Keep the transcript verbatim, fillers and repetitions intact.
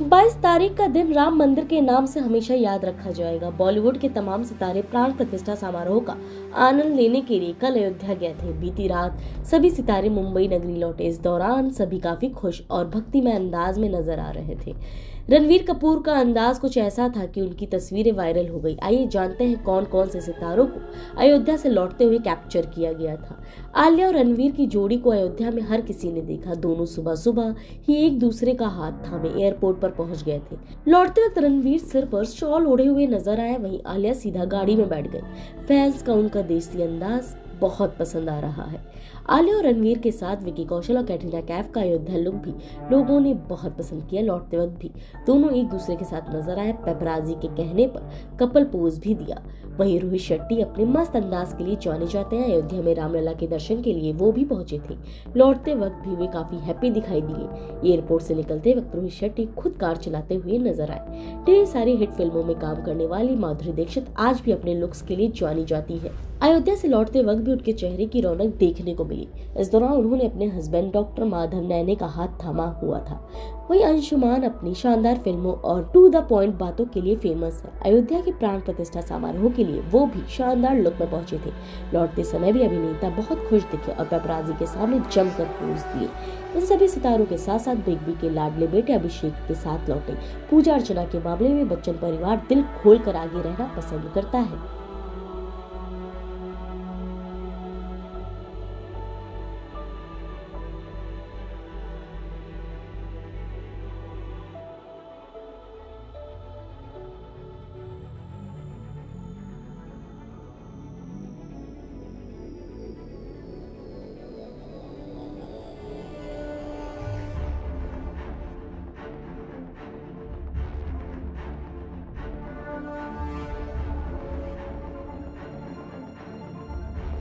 बाईस तारीख का दिन राम मंदिर के नाम से हमेशा याद रखा जाएगा। बॉलीवुड के तमाम सितारे प्राण प्रतिष्ठा समारोह का आनंद लेने के लिए कल अयोध्या गए थे। बीती रात सभी सितारे मुंबई नगरी लौटे। इस दौरान सभी काफी खुश और भक्तिमय अंदाज में नजर आ रहे थे। रणवीर कपूर का अंदाज कुछ ऐसा था कि उनकी तस्वीरें वायरल हो गई। आइए जानते हैं कौन कौन से सितारों को अयोध्या से लौटते हुए कैप्चर किया गया था। आलिया और रणवीर की जोड़ी को अयोध्या में हर किसी ने देखा। दोनों सुबह सुबह ही एक दूसरे का हाथ थामे एयरपोर्ट पर पहुंच गए थे। लौटते वक्त रणवीर सिर पर शॉल ओढ़े हुए नजर आए, वहीं आलिया सीधा गाड़ी में बैठ गई। फैंस का उनका देसी अंदाज बहुत पसंद आ रहा है। आलिया और रणवीर के साथ विकी कौशल और कैटरीना कैफ का अयोध्या लुक भी लोगों ने बहुत पसंद किया। लौटते वक्त भी दोनों एक दूसरे के साथ नजर आए। पेपराजी के कहने पर कपल पोज भी दिया। वहीं रोहित शेट्टी अपने मस्त अंदाज के लिए जाने जाते हैं। अयोध्या में रामलला के दर्शन के लिए वो भी पहुंचे थे। लौटते वक्त भी वे काफी हैप्पी दिखाई दिए। एयरपोर्ट से निकलते वक्त रोहित शेट्टी खुद कार चलाते हुए नजर आए। ढेर सारी हिट फिल्मों में काम करने वाली माधुरी दीक्षित आज भी अपने लुक्स के लिए जानी जाती है। अयोध्या से लौटते वक्त भी उनके चेहरे की रौनक देखने को मिली। इस दौरान उन्होंने अपने हस्बैंड डॉक्टर माधव नैने का हाथ थामा हुआ था। वहीं अंशुमान अपनी शानदार फिल्मों और टू द पॉइंट बातों के लिए फेमस है। अयोध्या के प्राण प्रतिष्ठा समारोह के लिए वो भी शानदार लुक में पहुंचे थे। लौटते समय भी अभिनेता बहुत खुश दिखे और पेपराजी के सामने जमकर पोज दिए। इन सभी सितारों के साथ साथ बिग बी के लाडले बेटे अभिषेक के साथ लौटे। पूजा अर्चना के मामले में बच्चन परिवार दिल खोल कर आगे रहना पसंद करता है।